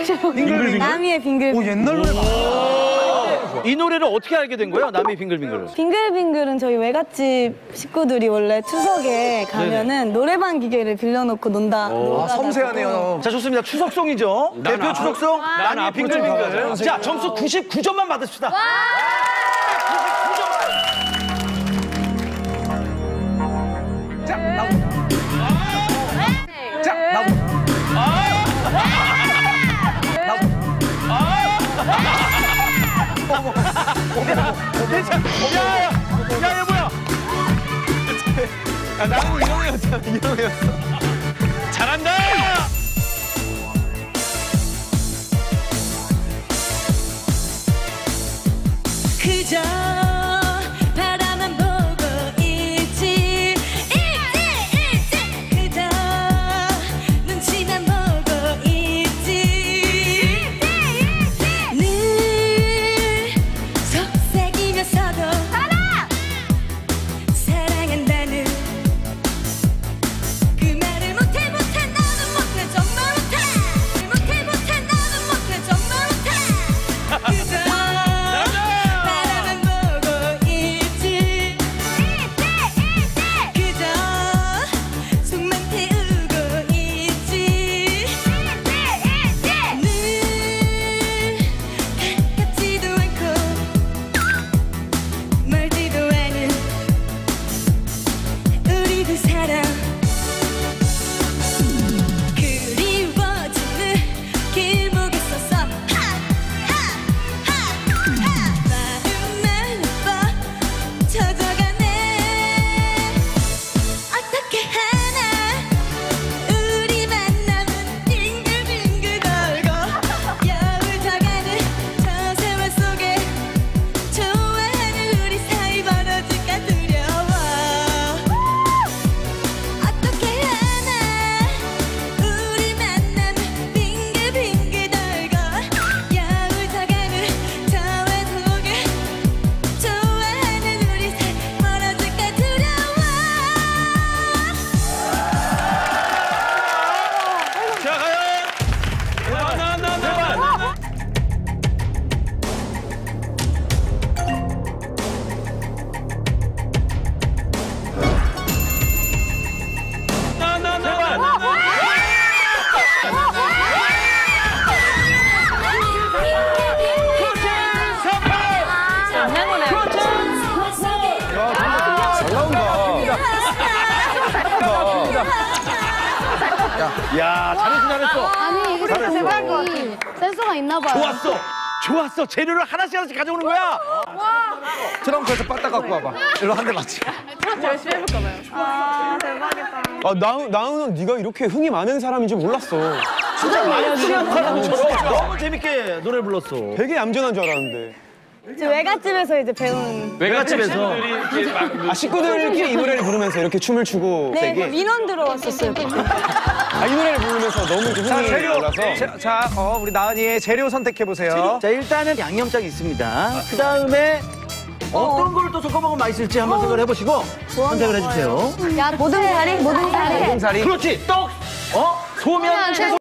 빙글빙글? 나미의 빙글빙글. 오, 옛날 노래 많아. 이 노래를 어떻게 알게 된 거예요? 남이 빙글빙글을. 빙글빙글은 저희 외갓집 식구들이 원래 추석에 가면은 노래방 기계를 빌려놓고 논다. 아, 섬세하네요. 자, 좋습니다. 추석송이죠. 대표 추석송. 난 남이 앞으로 좀 빙글빙글. 가보자. 자, 점수 99점만 받읍시다. 99점. 자, 야, 뭐야? 나는 이런 애였잖아, 이런 애였어. 잘한다! 그저 바라만 보고 있지 그저 눈치만 보고 있지 늘 속삭이면서도 사랑한다는 그 말을 못해 나는 못해 정말 못해 나는 못해 정말 못해 그저 야, 잘했어. 아니, 이거 진짜 대박이 센서가 있나 봐요. 좋았어. 재료를 하나씩 가져오는 거야. 트렁크에서 빠따 갖고 와봐. 일로 한 대 맞지. 열심히 해볼까 봐요. 아, 대박이다. 아, 나은은 네가 이렇게 흥이 많은 사람인 줄 몰랐어. 진짜 많이 취한 사람처럼 너무 재밌게 노래 불렀어. 되게 얌전한 줄 알았는데. 저 외갓집에서 이제 배운. 외갓집에서. 아, 식구들끼리 이 노래를 부르면서 이렇게 춤을 추고 네, 세게. 민원 들어왔었어요. 아, 이 노래를 부르면서 너무 이렇게 자, 흥이 재료. 올라서. 자, 우리 나은이의 재료 선택해보세요. 자, 일단은 양념장이 있습니다. 그 다음에 어떤 걸 또 섞어 먹으면 맛있을지 한번 생각을 해보시고 선택을 해주세요. 야, 모든 사리? 사리. 그렇지. 떡, 소면, 채소.